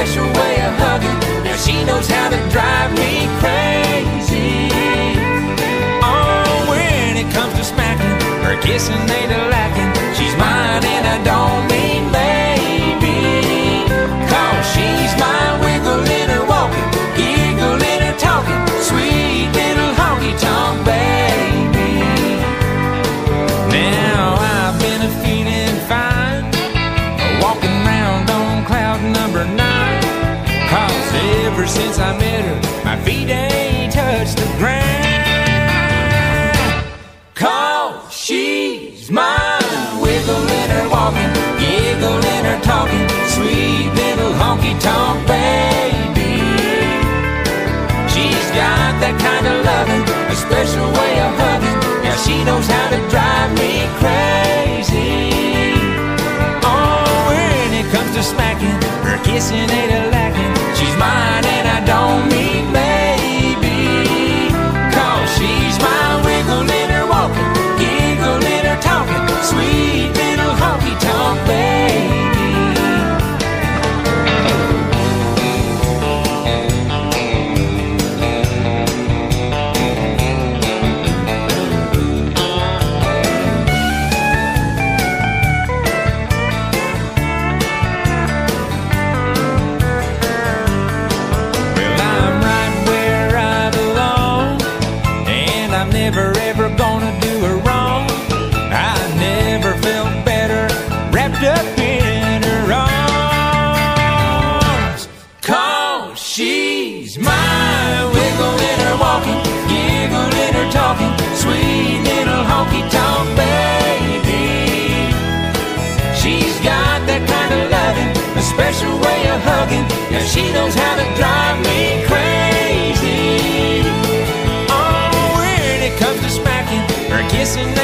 special way of hugging. Now she knows how to drive me crazy. Oh, when it comes to smacking, her kissing ain't a lacking. She's mine and I don't mean maybe, 'cause she's my wiggle in her walking, giggle in her talking, sweet little honky-tonk baby. Now I've been feeling fine, walking around on cloud number 9, 'cause ever since I met her, my feet ain't touched the ground. 'Cause she's mine, wiggle in her walking, giggle in her talking, sweet little honky-tonk baby. She's got that kind of loving, a special way of hugging. Now she knows how to drive me crazy. Oh, when it comes to smacking, her kissing ain't a lacking. She's mine and I don't mean maybe, 'cause she's my wiggle in her walking, giggle in her talking, sweet little honky-tonk baby. Never ever gonna do her wrong. I never felt better wrapped up in her arms. 'Cause she's my wiggle in her walking, giggle in her talking, sweet little honky-tonk baby. She's got that kind of loving, a special way of hugging. Now she knows how to drive me crazy. Comes to smacking, her kissing